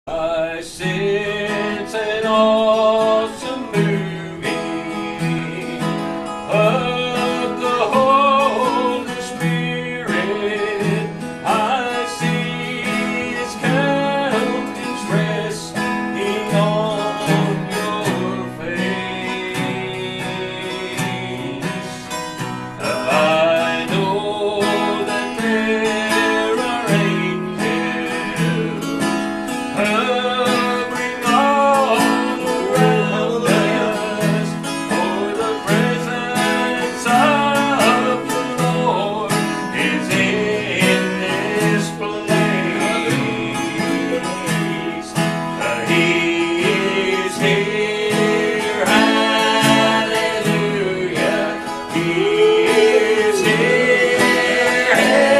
I sense an awesome moving of the Holy Spirit. I see His countenance resting on your face. I know that there are angels hovering all around us, for the presence of the Lord is in this place. He is here, hallelujah. He is here,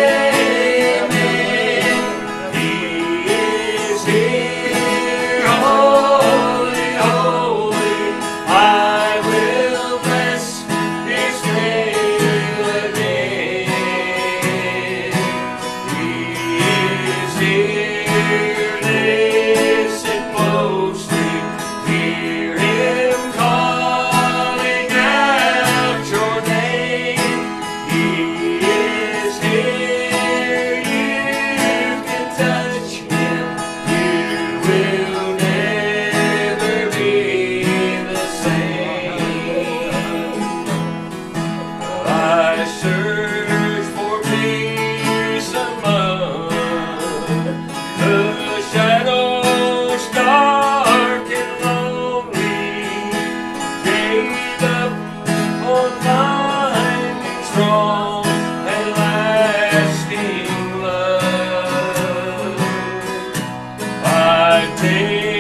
amen. He is here, holy, holy. I will bless His name again. He is here, listen closely, hear Him calling out your name. He is here, you can touch Him, you will never be the same. I search for peace among the shadows dark and lonely, gave up on finding strong and lasting love. I take